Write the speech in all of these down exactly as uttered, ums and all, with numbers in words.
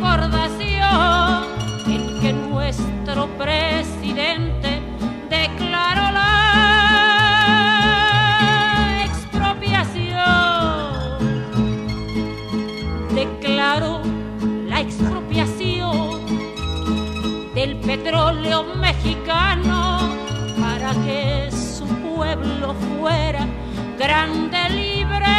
recordación en que nuestro presidente declaró la expropiación, declaró la expropiación del petróleo mexicano para que su pueblo fuera grande, libre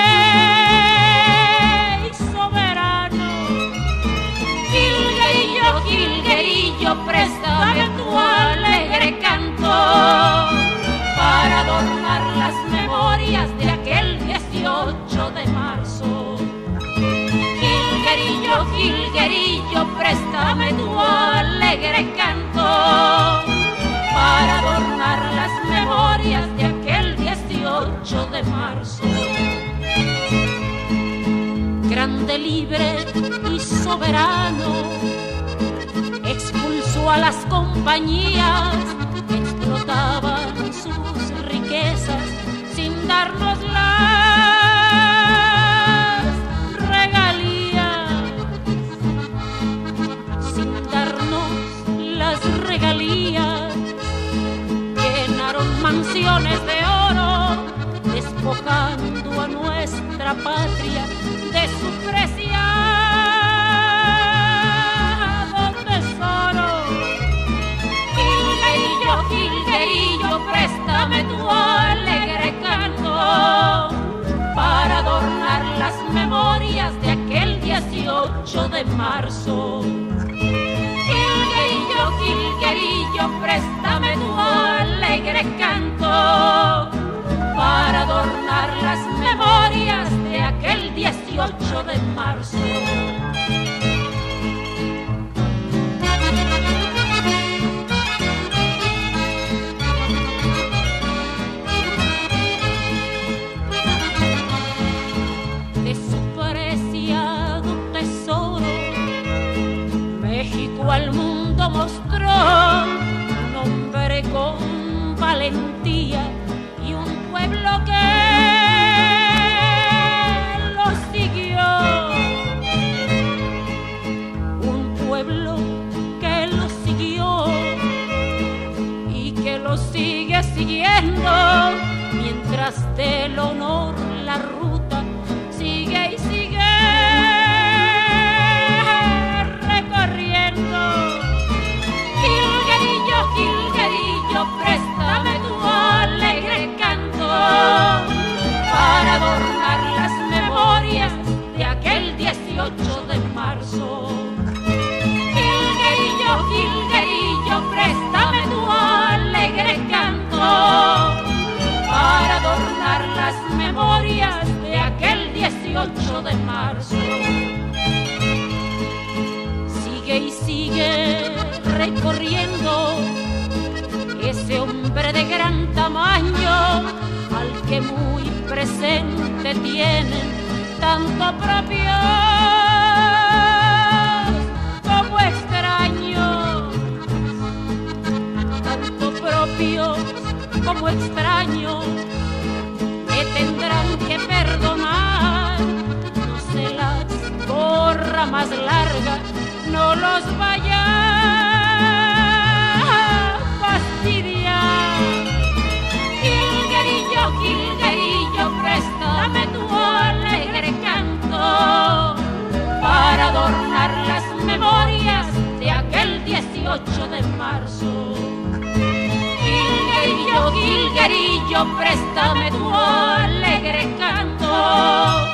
y soberano. Jilguerillo, jilguerillo, préstame tu alegre canto para adornar las memorias de aquel dieciocho de marzo. Jilguerillo, jilguerillo, préstame tu alegre canto para adornar las memorias de aquel dieciocho de marzo. Grande, libre y soberano, expulsó a las compañías que explotaban sus riquezas sin darnos las regalías, sin darnos las regalías. Llenaron mansiones de oro, despojando a nuestra patria de su preciado tesoro. Jilguerillo, jilguerillo, préstame tu alegre canto para adornar las memorias de aquel dieciocho de marzo. Jilguerillo, jilguerillo, préstame tu alegre canto para adornar las memorias de aquel dieciocho de marzo. De su preciado tesoro, México al mundo mostró un hombre con valentía y un pueblo que lo siguió, un pueblo que lo siguió y que lo sigue siguiendo, mientras del honor la ruta sigue y sigue recorriendo. Jilguerillo, jilguerillo, préstame tu alegre canto para adornar las memorias de aquel dieciocho de marzo. Jilguerillo, jilguerillo, préstame tu alegre canto para adornar las memorias de aquel dieciocho de marzo. Sigue y sigue recorriendo ese hombre de gran tamaño, al que muy presente tienen tanto propios como extraños, tanto propios como extraños. Me tendrán que perdonar, no se las borra más larga, no los vaya fastidiar. Jilguerillo, jilguerillo, préstame tu alegre canto para adornar las memorias de aquel dieciocho de marzo. Jilguerillo, jilguerillo, préstame tu alegre canto